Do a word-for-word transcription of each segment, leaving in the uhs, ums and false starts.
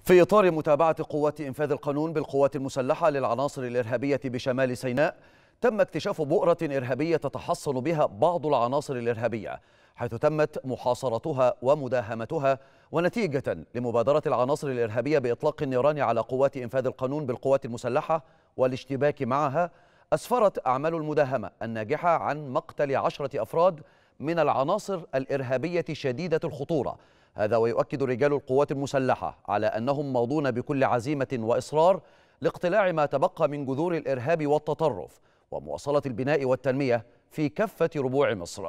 في إطار متابعة قوات إنفاذ القانون بالقوات المسلحة للعناصر الإرهابية بشمال سيناء، تم اكتشاف بؤرة إرهابية تتحصن بها بعض العناصر الإرهابية، حيث تمت محاصرتها ومداهمتها. ونتيجة لمبادرة العناصر الإرهابية بإطلاق النيران على قوات إنفاذ القانون بالقوات المسلحة والاشتباك معها، أسفرت أعمال المداهمة الناجحة عن مقتل عشرة أفراد من العناصر الإرهابية شديدة الخطورة. هذا ويؤكد رجال القوات المسلحة على أنهم ماضون بكل عزيمة وإصرار لاقتلاع ما تبقى من جذور الإرهاب والتطرف ومواصلة البناء والتنمية في كافة ربوع مصر.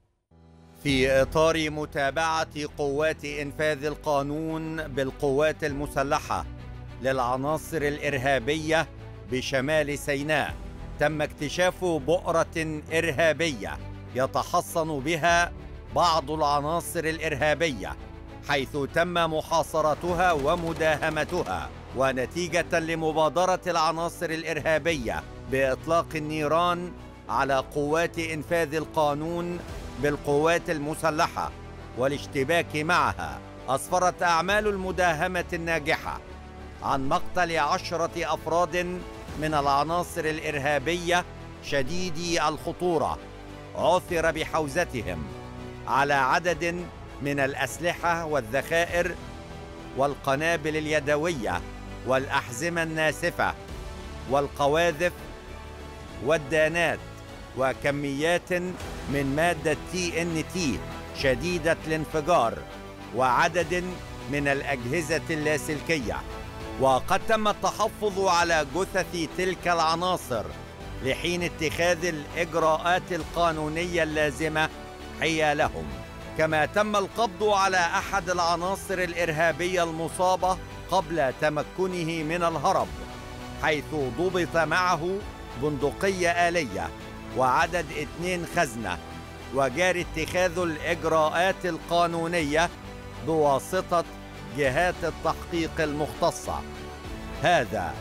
في إطار متابعة قوات إنفاذ القانون بالقوات المسلحة للعناصر الإرهابية بشمال سيناء، تم اكتشاف بؤرة إرهابية يتحصن بها بعض العناصر الإرهابية، حيث تم محاصرتها ومداهمتها. ونتيجة لمبادرة العناصر الإرهابية بإطلاق النيران على قوات إنفاذ القانون بالقوات المسلحة والاشتباك معها، أسفرت أعمال المداهمة الناجحة عن مقتل عشرة أفراد من العناصر الإرهابية شديدي الخطورة، عثر بحوزتهم على عدد من الأسلحة والذخائر والقنابل اليدوية والأحزمة الناسفة والقواذف والدانات، وكميات من مادة تي إن تي شديدة الانفجار، وعدد من الأجهزة اللاسلكية. وقد تم التحفظ على جثث تلك العناصر لحين اتخاذ الإجراءات القانونية اللازمة حيالهم. كما تم القبض على أحد العناصر الإرهابية المصابة قبل تمكنه من الهرب، حيث ضبط معه بندقية آلية وعدد اثنين خزنة، وجاري اتخاذ الإجراءات القانونية بواسطة جهات التحقيق المختصة. هذا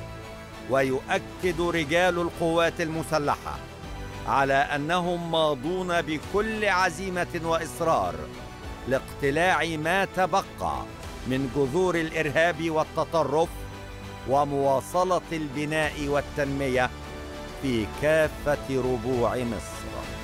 ويؤكد رجال القوات المسلحة على أنهم ماضون بكل عزيمة وإصرار لاقتلاع ما تبقى من جذور الإرهاب والتطرف ومواصلة البناء والتنمية في كافة ربوع مصر.